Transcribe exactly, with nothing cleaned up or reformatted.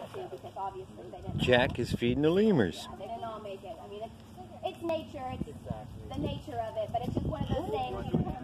too, because obviously they didn't. Jack is feeding the lemurs. Yeah, they didn't all make it. I mean, it's, it's nature. It's the nature of it, but it's just one of those things. You